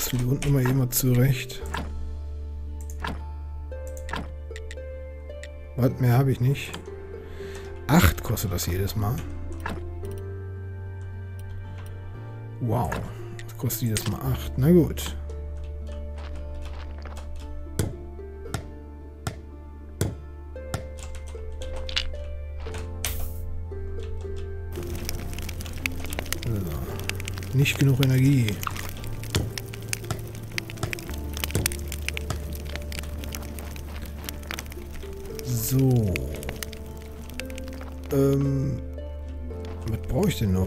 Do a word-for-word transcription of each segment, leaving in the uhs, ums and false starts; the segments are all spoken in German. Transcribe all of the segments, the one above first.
bastel die unten mal eben mal zurecht. Was mehr habe ich nicht. acht kostet das jedes Mal. Wow. Das kostet jedes Mal acht. Na gut. So. Nicht genug Energie. So. Ähm. Was brauche ich denn noch?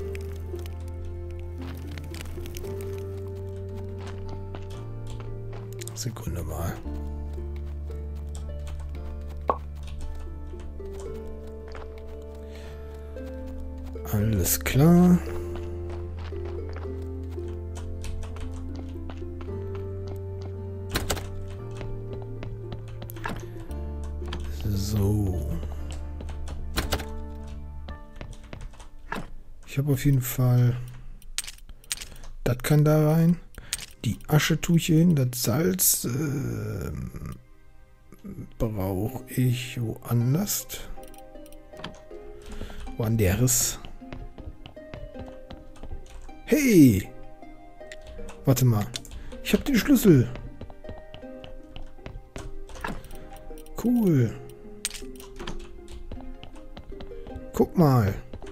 Sekunde mal. Alles klar. So. Ich habe auf jeden Fall... Das kann da rein. Die Asche tue ich hier hin. Das Salz äh, brauche ich woanders. Woanders. Hey! Warte mal. Ich habe den Schlüssel. Cool. Guck mal.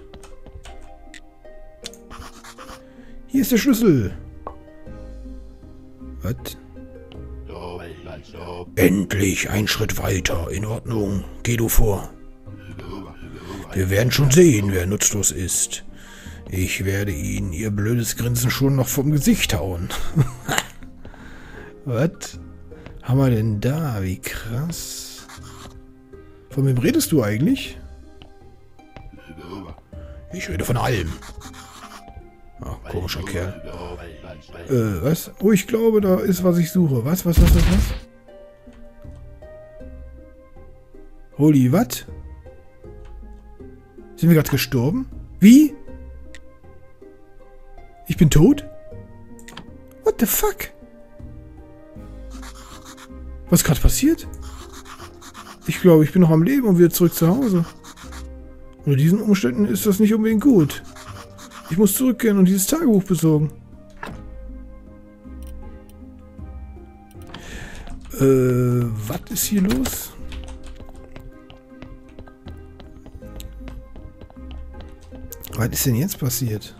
Hier ist der Schlüssel. Was? Endlich ein Schritt weiter. In Ordnung. Geh du vor. Wir werden schon sehen, wer nutzlos ist. Ich werde Ihnen Ihr blödes Grinsen schon noch vom Gesicht hauen. Was haben wir denn da? Wie krass. Von wem redest du eigentlich? Ich rede von allem. Ach, komischer Kerl. Äh, was? Oh, ich glaube, da ist, was ich suche. Was, was, was, was, was? Holy, was? Sind wir gerade gestorben? Wie? Ich bin tot? What the fuck? Was ist gerade passiert? Ich glaube, ich bin noch am Leben und wieder zurück zu Hause. Unter diesen Umständen ist das nicht unbedingt gut. Ich muss zurückkehren und dieses Tagebuch besorgen. Äh, was ist hier los? Was ist denn jetzt passiert?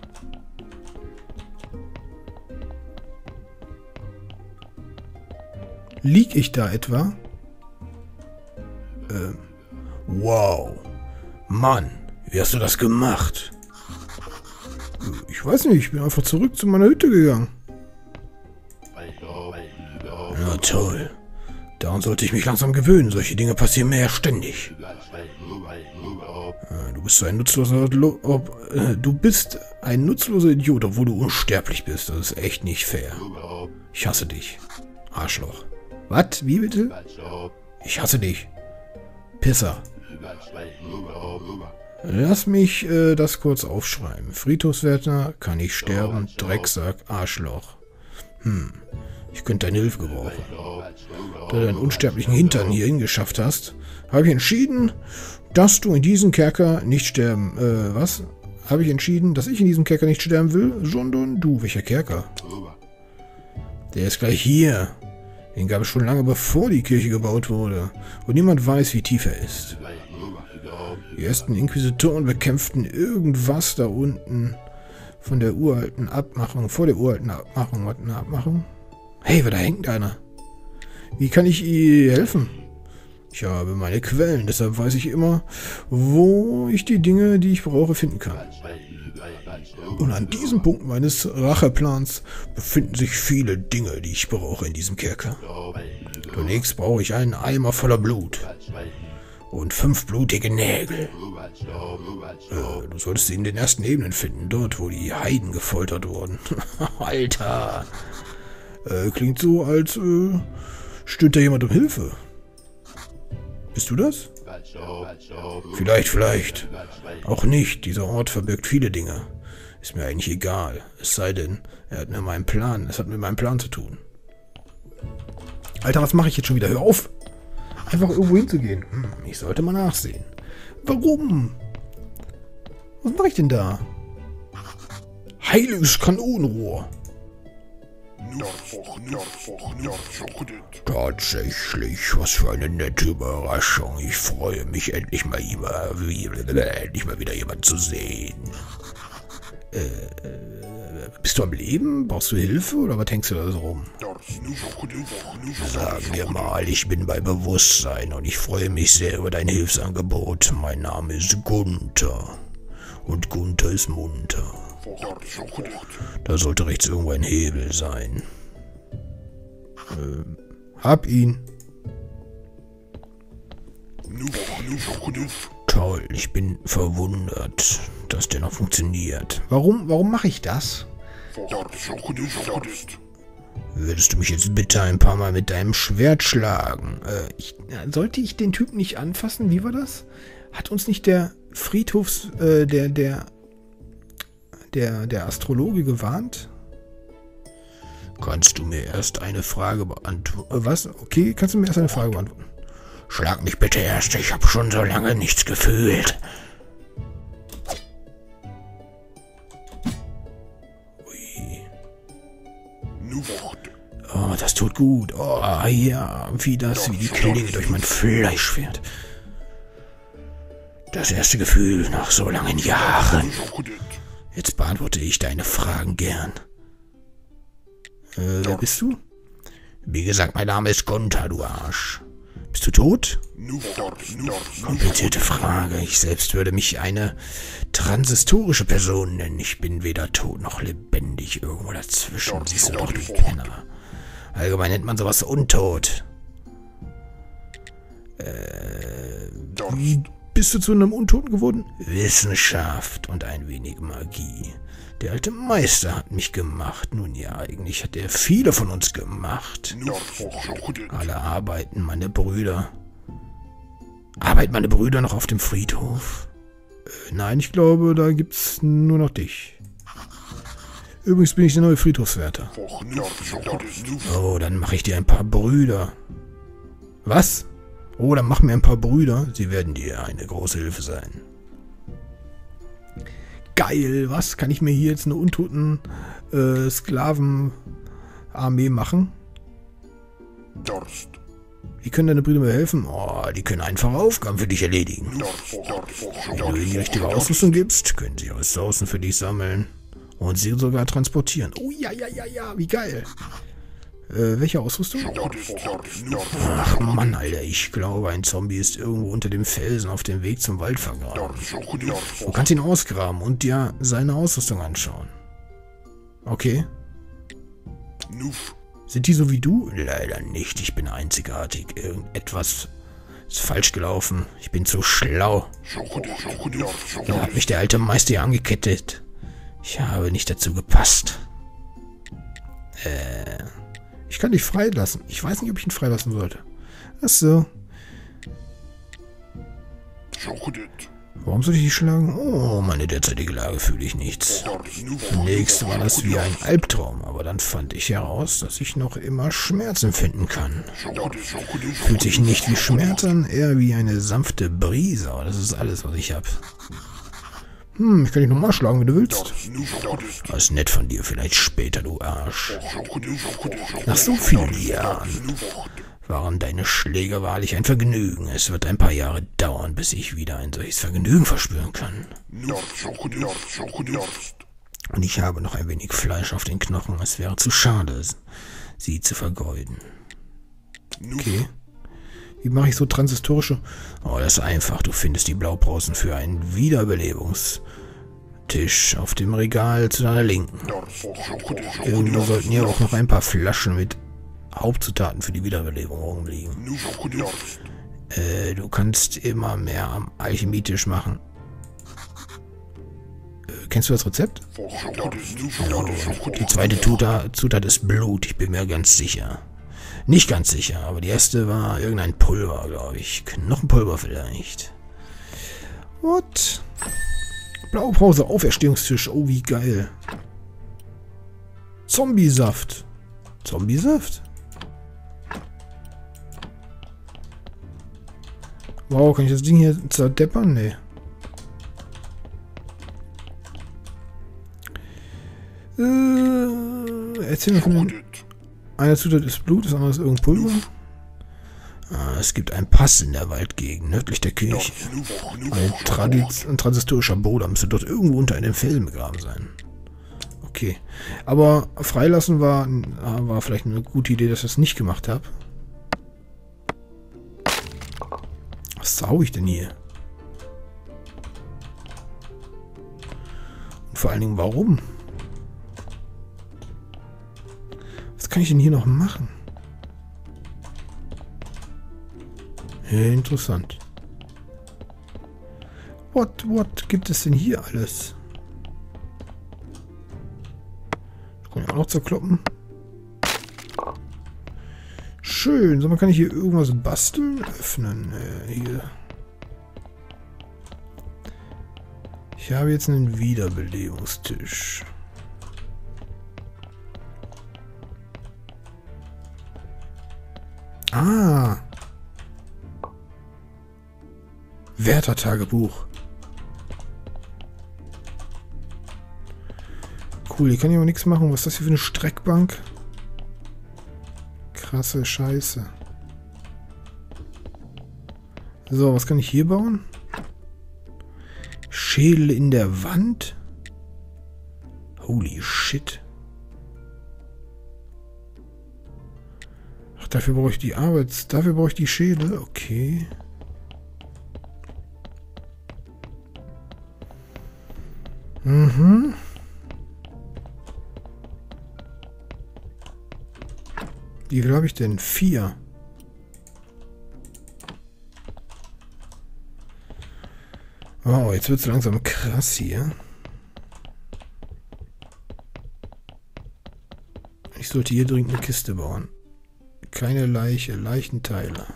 Lieg ich da etwa? Ähm, wow. Mann, wie hast du das gemacht? Ich weiß nicht, ich bin einfach zurück zu meiner Hütte gegangen. Na toll. Daran sollte ich mich langsam gewöhnen. Solche Dinge passieren mir ja ständig. Du bist ein nutzloser... Du bist ein nutzloser Idiot, obwohl du unsterblich bist. Das ist echt nicht fair. Ich hasse dich. Arschloch. Was? Wie bitte? Ich hasse dich. Pisser. Lass mich äh, das kurz aufschreiben. Friedhofswärter, kann ich sterben, Drecksack, Arschloch. Hm, ich könnte deine Hilfe gebrauchen. Da du deinen unsterblichen Hintern hierhin geschafft hast, habe ich entschieden, dass du in diesem Kerker nicht sterben... Äh, was? Habe ich entschieden, dass ich in diesem Kerker nicht sterben will, sondern du. Welcher Kerker? Der ist gleich hier. Den gab es schon lange bevor die Kirche gebaut wurde. Und niemand weiß, wie tief er ist. Die ersten Inquisitoren bekämpften irgendwas da unten von der uralten Abmachung, vor der uralten Abmachung. Was, eine Abmachung? Hey, da hängt einer. Wie kann ich ihr helfen? Ich habe meine Quellen, deshalb weiß ich immer, wo ich die Dinge, die ich brauche, finden kann. Und an diesem Punkt meines Racheplans befinden sich viele Dinge, die ich brauche in diesem Kerker. Zunächst brauche ich einen Eimer voller Blut. Und fünf blutige Nägel. Äh, du solltest sie in den ersten Ebenen finden, dort, wo die Heiden gefoltert wurden. Alter. Äh, klingt so, als äh, stöhnt da jemand um Hilfe. Bist du das? Vielleicht, vielleicht. Auch nicht. Dieser Ort verbirgt viele Dinge. Ist mir eigentlich egal. Es sei denn, er hat mir meinen Plan. Es hat mit meinem Plan zu tun. Alter, was mache ich jetzt schon wieder? Hör auf! Einfach irgendwo hinzugehen. Hm, ich sollte mal nachsehen. Warum? Was mache ich denn da? Heiliges Kanonenrohr. Tatsächlich, was für eine nette Überraschung. Ich freue mich, endlich mal, immer, endlich mal wieder jemanden zu sehen. Äh, bist du am Leben? Brauchst du Hilfe oder was hängst du da so rum? Sagen wir mal, ich bin bei Bewusstsein und ich freue mich sehr über dein Hilfsangebot. Mein Name ist Gunther. Und Gunther ist munter. Da sollte rechts irgendwo ein Hebel sein. Ähm, hab ihn. Toll, ich bin verwundert, dass der noch funktioniert. Warum, warum mache ich das? Würdest du mich jetzt bitte ein paar Mal mit deinem Schwert schlagen? Äh, ich, sollte ich den Typen nicht anfassen? Wie war das? Hat uns nicht der Friedhofs, äh, der, der, der, der Astrologe gewarnt? Kannst du mir erst eine Frage beantworten? Äh, was? Okay, kannst du mir erst eine Frage beantworten? Schlag mich bitte erst, ich habe schon so lange nichts gefühlt. Ui. Oh, das tut gut. Oh, ja, wie das, wie die Klinge durch mein Fleisch fährt. Das erste Gefühl nach so langen Jahren. Jetzt beantworte ich deine Fragen gern. Äh, wer bist du? Wie gesagt, mein Name ist Gunther, du Arsch. Bist du tot? Komplizierte Frage. Ich selbst würde mich eine transistorische Person nennen. Ich bin weder tot noch lebendig. Irgendwo dazwischen. Siehst du doch, du Penner. Allgemein nennt man sowas untot. Äh, wie bist du zu einem Untoten geworden? Wissenschaft und ein wenig Magie. Der alte Meister hat mich gemacht. Nun ja, eigentlich hat er viele von uns gemacht. Alle arbeiten, meine Brüder. Arbeiten meine Brüder noch auf dem Friedhof? Äh, nein, ich glaube, da gibt's nur noch dich. Übrigens bin ich der neue Friedhofswärter. Oh, dann mache ich dir ein paar Brüder. Was? Oh, dann mach mir ein paar Brüder. Sie werden dir eine große Hilfe sein. Geil, was? Kann ich mir hier jetzt eine untoten äh, Sklavenarmee machen? Wie können deine Brüder mir helfen? Oh, die können einfache Aufgaben für dich erledigen. Wenn du ihnen die richtige Ausrüstung gibst, können sie Ressourcen für dich sammeln und sie sogar transportieren. Oh ja, ja, ja, ja, wie geil. Äh, welche Ausrüstung? Ach Mann, Alter, ich glaube, ein Zombie ist irgendwo unter dem Felsen auf dem Weg zum Wald vergraben. Du kannst ihn ausgraben und dir seine Ausrüstung anschauen. Okay. Sind die so wie du? Leider nicht, ich bin einzigartig. Irgendetwas ist falsch gelaufen. Ich bin zu schlau. Da hat mich der alte Meister hier angekettet. Ich habe nicht dazu gepasst. Äh... Ich kann dich freilassen. Ich weiß nicht, ob ich ihn freilassen sollte. Ach so. Warum soll ich dich schlagen? Oh, meine derzeitige Lage fühle ich nichts. Zunächst war das wie ein Albtraum, aber dann fand ich heraus, dass ich noch immer Schmerz empfinden kann. Fühlt sich nicht wie Schmerz an, eher wie eine sanfte Brise. Aber das ist alles, was ich habe. Hm, ich kann dich nochmal schlagen, wenn du willst. Das ist nett von dir, vielleicht später, du Arsch. Nach so vielen Jahren waren deine Schläge wahrlich ein Vergnügen. Es wird ein paar Jahre dauern, bis ich wieder ein solches Vergnügen verspüren kann. Und ich habe noch ein wenig Fleisch auf den Knochen. Es wäre zu schade, sie zu vergeuden. Okay. Wie mache ich so transistorische? Oh, das ist einfach. Du findest die Blaupausen für einen Wiederbelebungstisch auf dem Regal zu deiner Linken. Irgendwo sollten hier auch noch ein paar Flaschen mit Hauptzutaten für die Wiederbelebung rumliegen. Äh, du kannst immer mehr am Alchemietisch machen. Äh, kennst du das Rezept? Ja, die zweite Zutat, Zutat ist Blut, ich bin mir ganz sicher. Nicht ganz sicher, aber die erste war irgendein Pulver, glaube ich. Knochenpulver vielleicht. What? Blaupause, Auferstehungstisch. Oh, wie geil. Zombiesaft. Zombiesaft? Wow, kann ich das Ding hier zerdeppern? Nee. Äh, erzähl mir von den... Eine Zutat ist Blut, das andere ist irgendein Pulver. Ah, es gibt einen Pass in der Waldgegend, nördlich der Kirche. Ein, Tradiz ein transistorischer Bruder müsste dort irgendwo unter einem Felsen begraben sein. Okay. Aber freilassen war, war vielleicht eine gute Idee, dass ich das nicht gemacht habe. Was sau ich denn hier? Und vor allen Dingen, warum? Was kann ich denn hier noch machen? Ja, interessant. What, what gibt es denn hier alles? Kann ich auch noch zerkloppen? Schön. So, man kann ich hier irgendwas basteln? Öffnen. Äh, hier. Ich habe jetzt einen Wiederbelebungstisch. Ah. Wärtertagebuch. Cool, hier kann ich aber nichts machen. Was ist das hier für eine Streckbank? Krasse Scheiße. So, was kann ich hier bauen? Schädel in der Wand? Holy shit. Ach, dafür brauche ich die Arbeits... Dafür brauche ich die Schädel. Okay. Mhm. Wie viel habe ich denn? Vier. Wow, jetzt wird es langsam krass hier. Ich sollte hier dringend eine Kiste bauen. Keine Leiche, Leichenteile.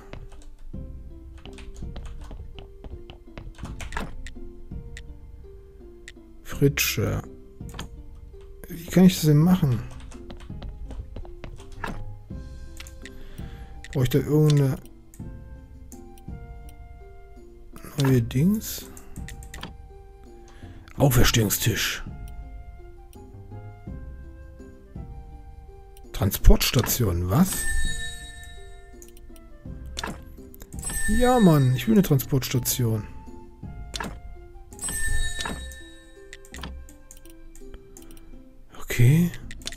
Fritsche. Wie kann ich das denn machen? Brauche ich da irgendeine neue Dings? Auferstehungstisch. Transportstation, was? Ja, Mann, ich will eine Transportstation. Okay.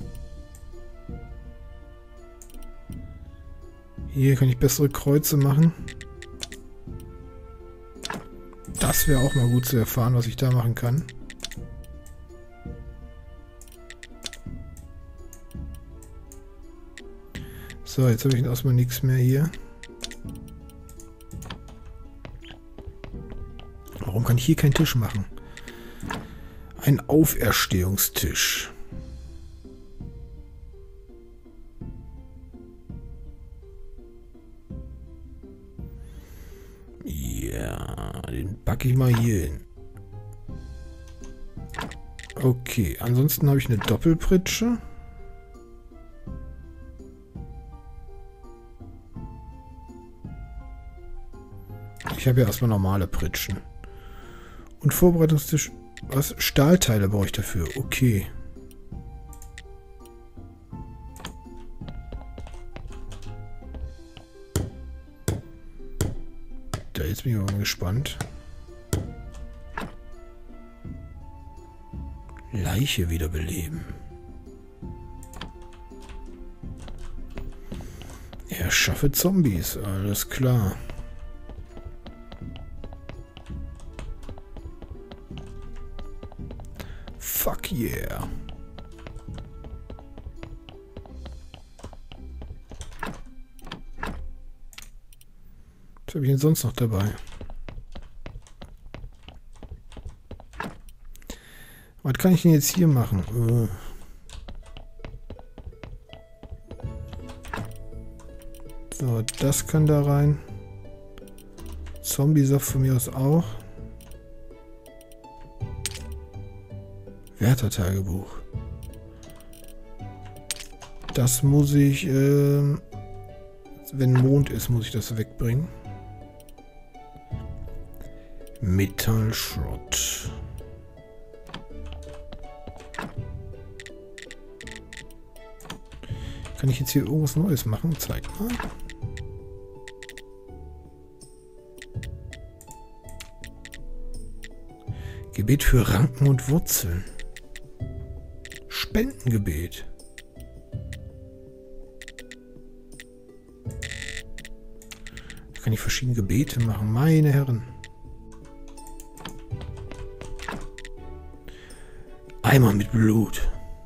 Hier kann ich bessere Kreuze machen. Das wäre auch mal gut zu erfahren, was ich da machen kann. So, jetzt habe ich erstmal nichts mehr hier. Warum kann ich hier keinen Tisch machen? Ein Auferstehungstisch. Ja, den packe ich mal hier hin. Okay, ansonsten habe ich eine Doppelpritsche. Ich habe ja erstmal normale Pritschen. Und Vorbereitungstisch. Was? Stahlteile brauche ich dafür. Okay. Da, jetzt bin ich mal gespannt. Leiche wiederbeleben. Erschaffe Zombies. Alles klar. Fuck yeah. Was habe ich denn sonst noch dabei? Was kann ich denn jetzt hier machen? Äh so, das kann da rein. Zombie-Saft von mir aus auch. Wärtertagebuch. Das muss ich, äh, wenn Mond ist, muss ich das wegbringen. Metallschrott. Kann ich jetzt hier irgendwas Neues machen? Zeig mal. Gebet für Ranken und Wurzeln. Spendengebet. Da kann ich verschiedene Gebete machen, meine Herren. Eimer mit Blut.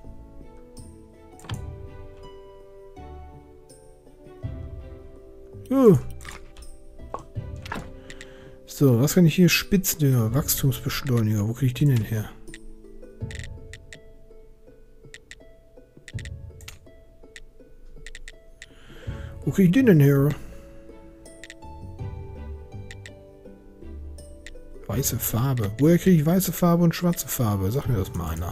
Oh. So, was kann ich hier? Spitzdünger, Wachstumsbeschleuniger. Wo kriege ich den denn her? Wo kriege ich den denn her? Weiße Farbe. Woher kriege ich weiße Farbe und schwarze Farbe? Sag mir das mal einer.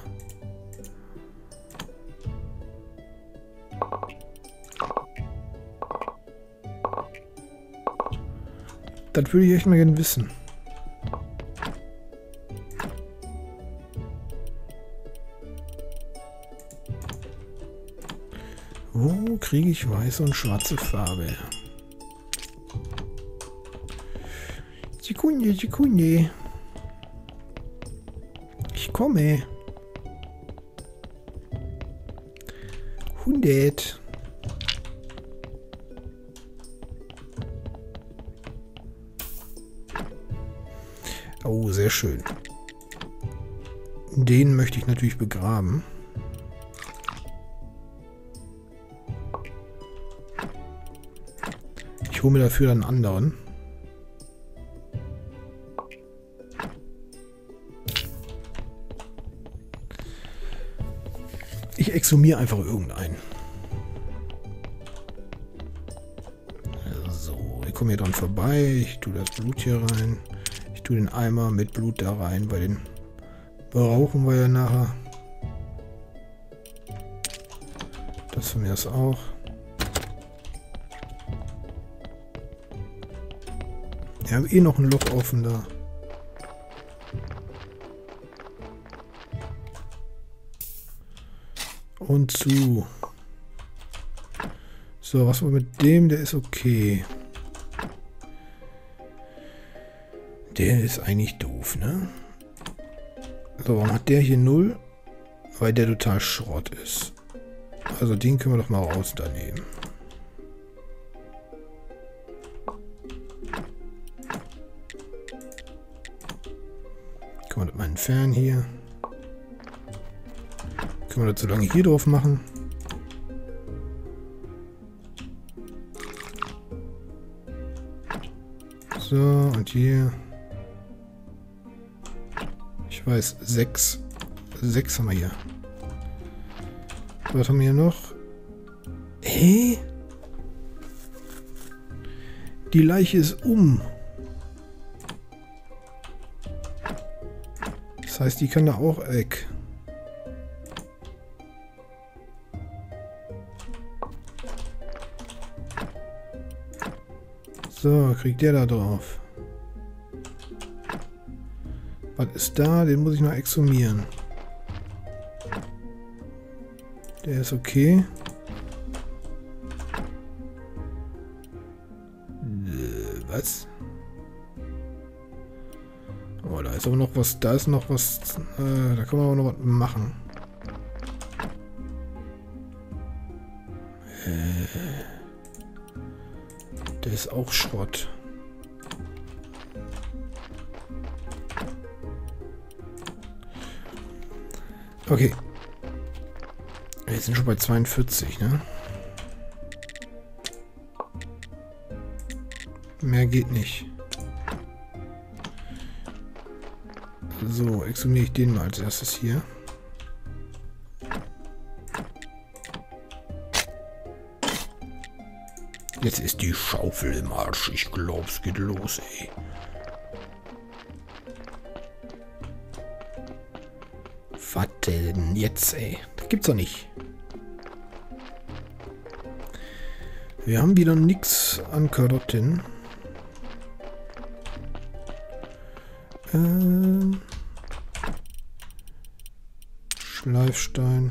Das würde ich echt mal gerne wissen. Wo kriege ich weiße und schwarze Farbe her? Sekunde, Sekunde. Ich komme. hundert. Oh, sehr schön. Den möchte ich natürlich begraben. Ich hole mir dafür einen anderen. Ich exhumiere einfach irgendeinen. So, ich komme hier dran vorbei. Ich tue das Blut hier rein. Ich tue den Eimer mit Blut da rein, weil den brauchen wir ja nachher. Das von mir ist auch. Wir haben eh noch ein Loch offen da. Und zu. So, was war mit dem? Der ist okay. Der ist eigentlich doof, ne? So, warum hat der hier null? Weil der total Schrott ist. Also den können wir doch mal raus daneben. Können wir das mal entfernen hier. Können wir das so lange hier drauf machen. So, und hier. Ich weiß, sechs. Sechs haben wir hier. Was haben wir hier noch? Hä? Die Leiche ist um. Das heißt, die kann da auch weg. So, kriegt der da drauf. Was ist da? Den muss ich noch exhumieren. Der ist okay. Äh, was? Oh, da ist aber noch was. Da ist noch was. Äh, da kann man aber noch was machen. Äh, der ist auch Schrott. Okay. Wir sind schon bei zweiundvierzig, ne? Mehr geht nicht. So, exhumiere ich den mal als erstes hier. Jetzt ist die Schaufel im Arsch. Ich glaube, es geht los, ey. Was denn jetzt, ey? Das gibt's doch nicht. Wir haben wieder nichts an Karotten. Ähm... Schleifstein.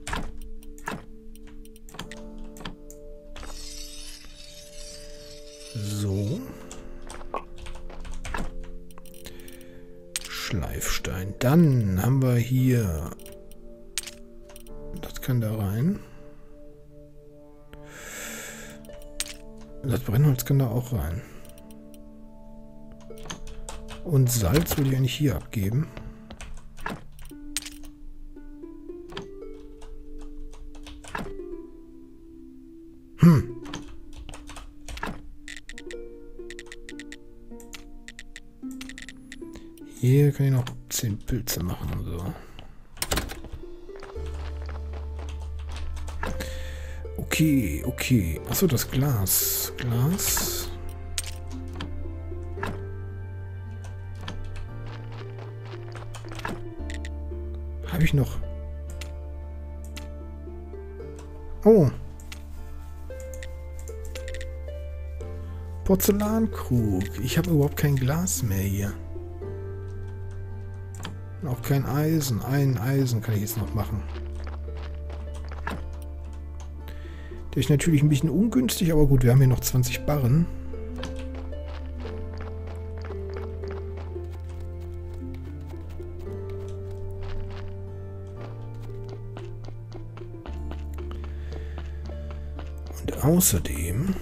So. Schleifstein. Dann haben wir hier... Das kann da rein. Das Brennholz kann da auch rein. Und Salz würde ich eigentlich hier abgeben. Hm. Hier kann ich noch zehn Pilze machen. So. Okay, okay. Achso, das Glas. Glas. Habe ich noch. Oh. Porzellankrug. Ich habe überhaupt kein Glas mehr hier. Auch kein Eisen. Ein Eisen kann ich jetzt noch machen. Der ist natürlich ein bisschen ungünstig, aber gut, wir haben hier noch zwanzig Barren. Und außerdem...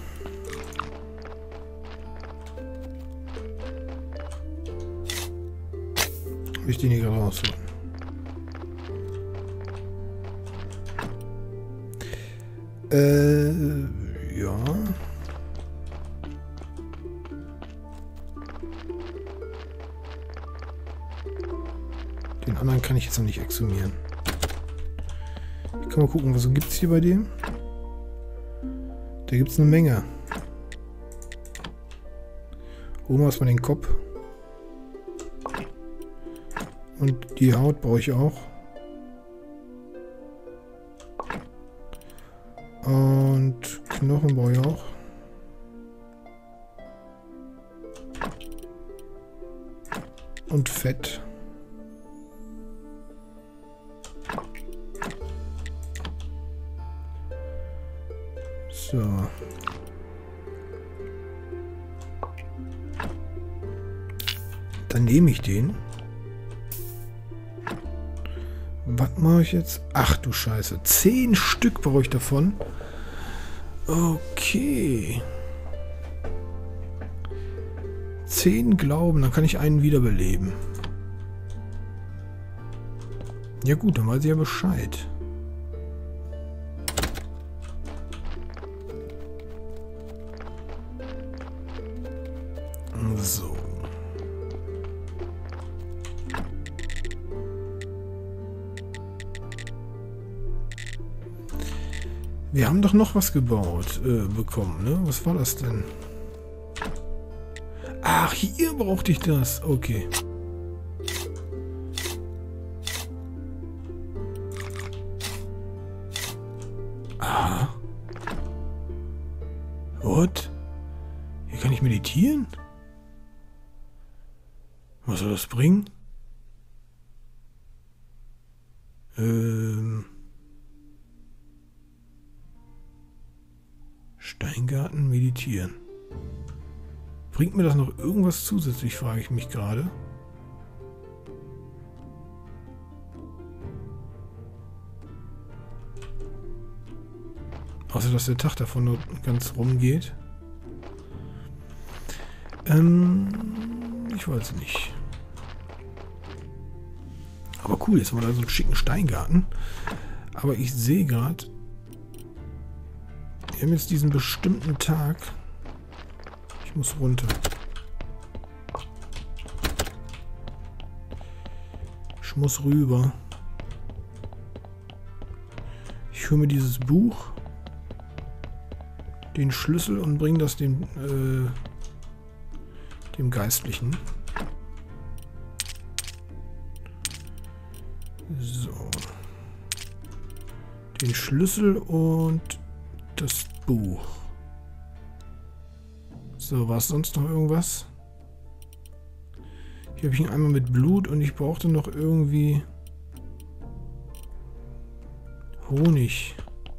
habe ich den hier gerade rausholen. Äh, ja. Den anderen kann ich jetzt noch nicht exhumieren. Ich kann mal gucken, was gibt es hier bei dem? Da gibt es eine Menge. Holen wir erstmal den Kopf. Und die Haut brauche ich auch. Und Knochen brauche ich auch. Und Fett. So. Dann nehme ich den. Was mache ich jetzt? Ach du Scheiße. Zehn Stück brauche ich davon. Okay. Zehn Glauben, dann kann ich einen wiederbeleben. Ja gut, dann weiß ich ja Bescheid. So. Wir haben doch noch was gebaut äh, bekommen, ne? Was war das denn? Ach, hier brauchte ich das. Okay. Ah. What? Hier kann ich meditieren? Was soll das bringen? Ähm... Steingarten meditieren. Bringt mir das noch irgendwas zusätzlich, frage ich mich gerade. Außer, dass der Tag davon nur ganz rumgeht. Ähm, ich weiß nicht. Aber cool, jetzt haben wir da so einen schicken Steingarten. Aber ich sehe gerade, wir haben jetzt diesen bestimmten Tag. Ich muss runter. Ich muss rüber. Ich hole mir dieses Buch, den Schlüssel und bringe das dem, äh, dem Geistlichen. So. Den Schlüssel und das Buch. So, war es sonst noch irgendwas? Hier habe ich ihn einmal mit Blut und ich brauchte noch irgendwie Honig.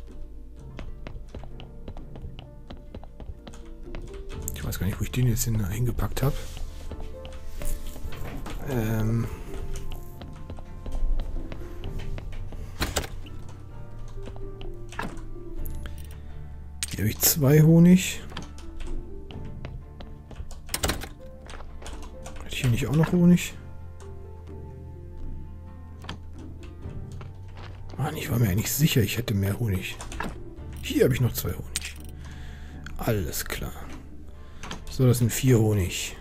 Ich weiß gar nicht, wo ich den jetzt hin, hingepackt habe. Ähm... Hier habe ich zwei Honig. Hatte ich hier nicht auch noch Honig? Mann, ich war mir eigentlich sicher, ich hätte mehr Honig. Hier habe ich noch zwei Honig. Alles klar. So, das sind vier Honig.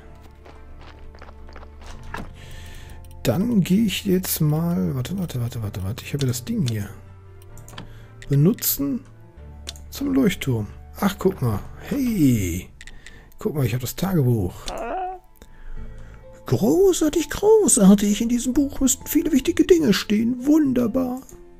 Dann gehe ich jetzt mal... Warte, warte, warte, warte, warte. Ich habe das Ding hier. Benutzen... Zum Leuchtturm. Ach, guck mal. Hey. Guck mal, ich habe das Tagebuch. Großartig, großartig. In diesem Buch müssten viele wichtige Dinge stehen. Wunderbar.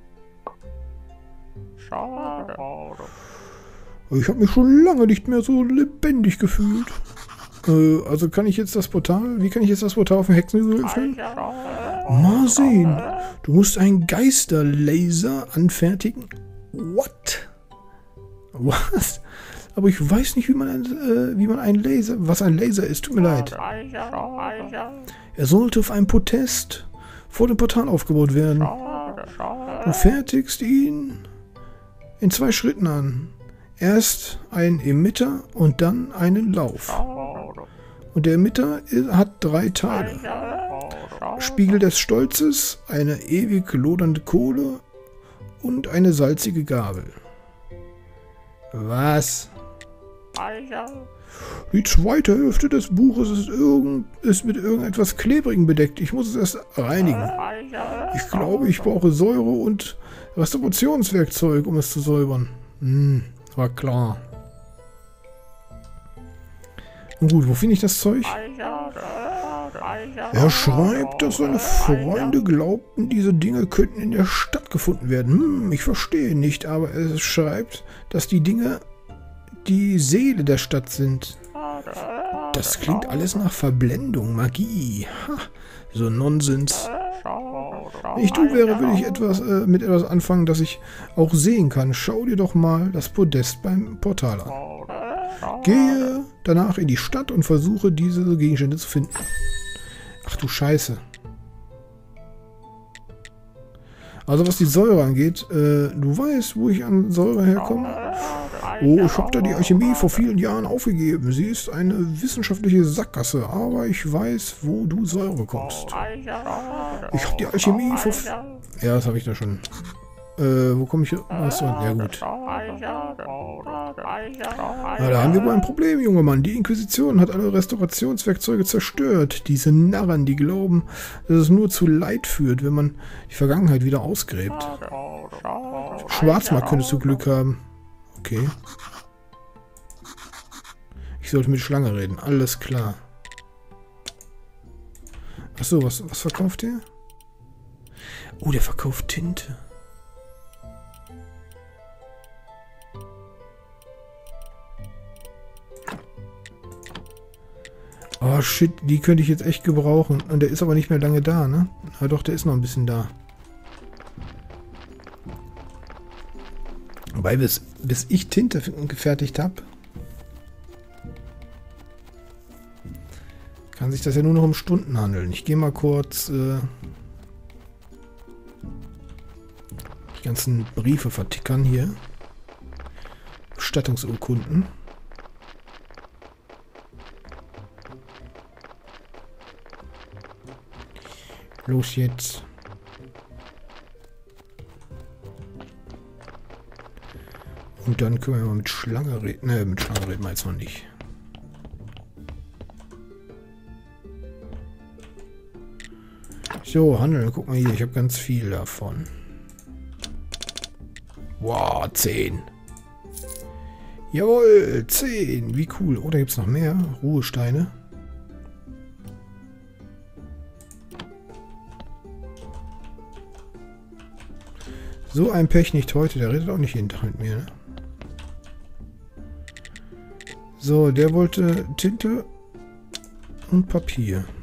Schade. Ich habe mich schon lange nicht mehr so lebendig gefühlt. Äh, also kann ich jetzt das Portal... Wie kann ich jetzt das Portal auf dem Hexeninsel öffnen? Mal sehen. Du musst einen Geisterlaser anfertigen. What? Was? Aber ich weiß nicht, wie man, äh, wie man einen Laser... Was ein Laser ist. Tut mir leid. Er sollte auf einem Podest vor dem Portal aufgebaut werden. Du fertigst ihn in zwei Schritten an. Erst ein Emitter und dann einen Lauf. Und der Emitter hat drei Teile. Spiegel des Stolzes, eine ewig lodernde Kohle und eine salzige Gabel. Was? Die zweite Hälfte des Buches ist, irgend, ist mit irgendetwas Klebrigem bedeckt. Ich muss es erst reinigen. Ich glaube, ich brauche Säure und Restaurationswerkzeug, um es zu säubern. Hm, war klar. Und gut, wo finde ich das Zeug? Er schreibt, dass seine Freunde glaubten, diese Dinge könnten in der Stadt gefunden werden. Hm, ich verstehe nicht, aber er schreibt, dass die Dinge die Seele der Stadt sind. Das klingt alles nach Verblendung, Magie. Ha, so Nonsens. Wenn ich du wäre, würde ich etwas äh, mit etwas anfangen, das ich auch sehen kann. Schau dir doch mal das Podest beim Portal an. Gehe danach in die Stadt und versuche, diese Gegenstände zu finden. Ach du Scheiße. Also was die Säure angeht, äh, du weißt, wo ich an Säure herkomme? Oh, ich habe da die Alchemie vor vielen Jahren aufgegeben. Sie ist eine wissenschaftliche Sackgasse, aber ich weiß, wo du Säure bekommst. Ich habe die Alchemie vor... Ja, das habe ich da schon. Äh, wo komme ich hier? Achso, ja gut. Ja, da haben wir wohl ein Problem, junger Mann. Die Inquisition hat alle Restaurationswerkzeuge zerstört. Diese Narren, die glauben, dass es nur zu Leid führt, wenn man die Vergangenheit wieder ausgräbt. Schwarzmarkt könntest du Glück haben. Okay. Ich sollte mit Schlange reden. Alles klar. Achso, was, was verkauft der? Oh, der verkauft Tinte. Oh shit, die könnte ich jetzt echt gebrauchen. Und der ist aber nicht mehr lange da, ne? Na doch, der ist noch ein bisschen da. Wobei, bis, bis ich Tinte gefertigt habe, kann sich das ja nur noch um Stunden handeln. Ich gehe mal kurz äh, die ganzen Briefe vertickern hier. Bestattungsurkunden. Los jetzt. Und dann können wir mal mit Schlange reden. Ne, mit Schlange reden wir jetzt noch nicht. So, handeln. Guck mal hier, ich habe ganz viel davon. Wow, zehn. Jawohl, zehn. Wie cool. Oh, da gibt es noch mehr. Ruhesteine. So ein Pech nicht heute, der redet auch nicht jeden Tag mit mir, ne? So, der wollte Tinte und Papier.